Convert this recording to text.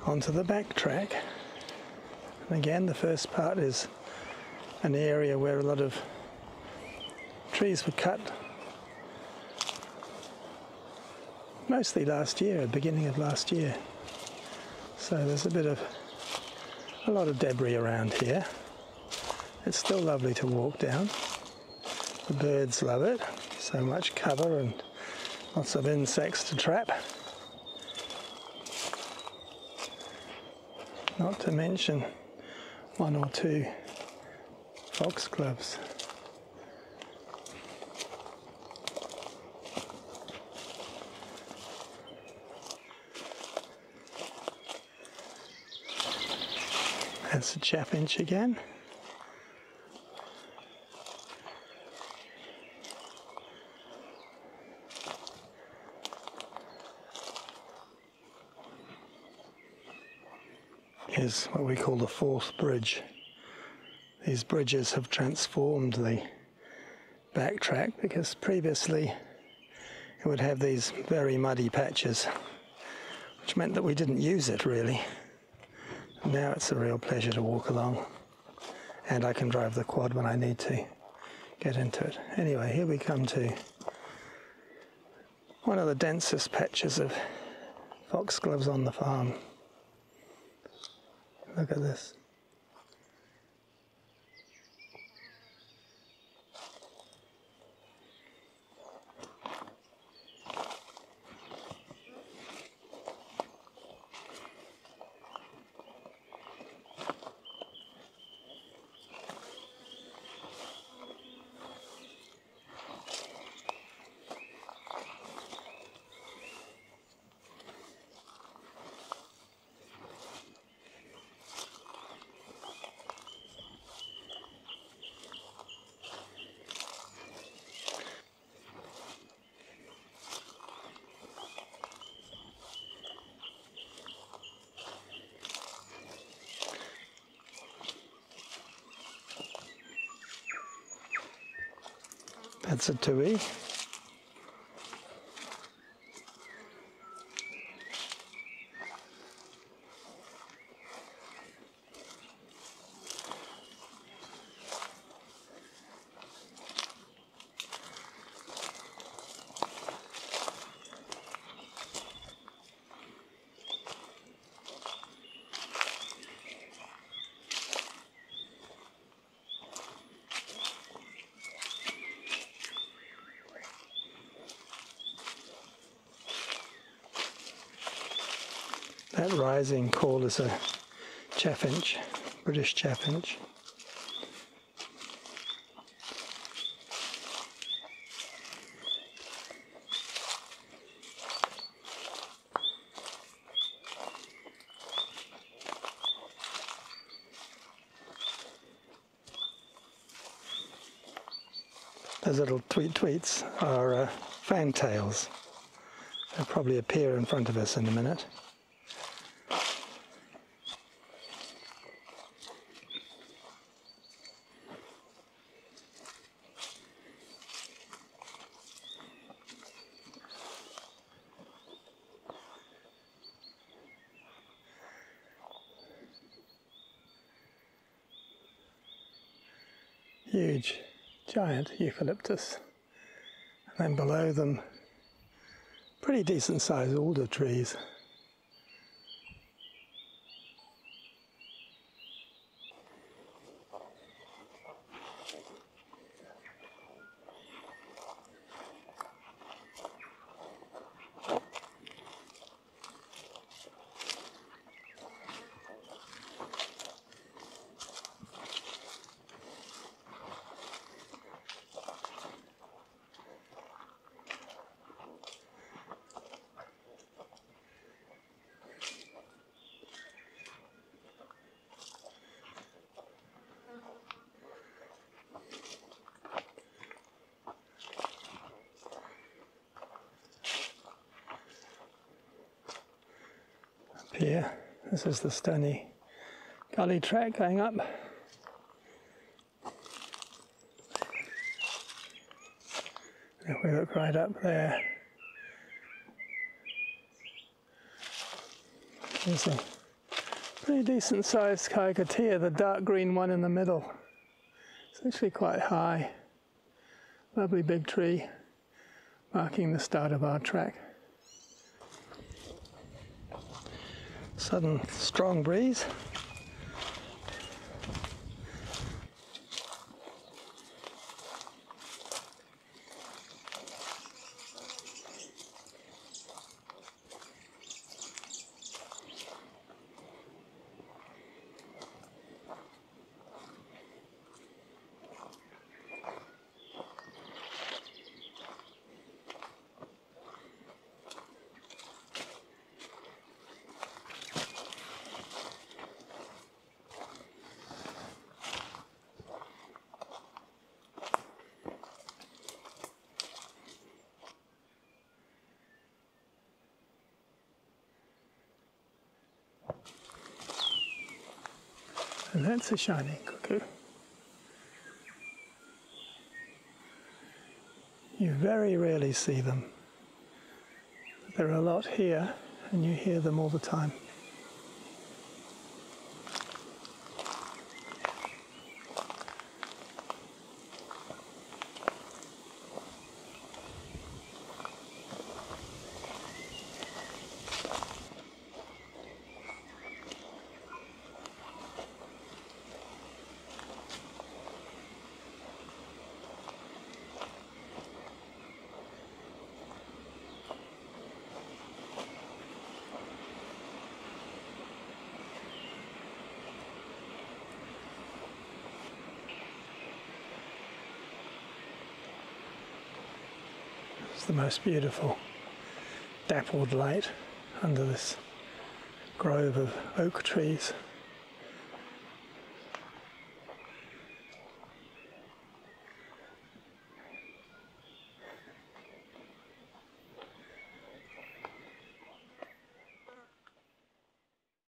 onto the backtrack. And again, the first part is an area where a lot of trees were cut, mostly last year, beginning of last year. So there's a lot of debris around here. It's still lovely to walk down. The birds love it. So much cover and lots of insects to trap. Not to mention one or two foxgloves. That's a chaffinch again. Here's what we call the fourth bridge. These bridges have transformed the backtrack because previously it would have these very muddy patches, which meant that we didn't use it really. Now it's a real pleasure to walk along, and I can drive the quad when I need to get into it. Anyway, here we come to one of the densest patches of foxgloves on the farm. Look at this. That's a tui. That rising call is a chaffinch, British chaffinch. Those little tweets are fantails. They'll probably appear in front of us in a minute. Huge, giant eucalyptus, and then below them pretty decent sized alder trees. Here, this is the Stony Gully track going up. If we look right up there, there's a Pretty decent sized cockatiel, the dark green one in the middle. It's actually quite high. Lovely big tree, marking the start of our track. Sudden strong breeze. And that's a shining cuckoo. You very rarely see them. But there are a lot here, and you hear them all the time. It's the most beautiful dappled light under this grove of oak trees.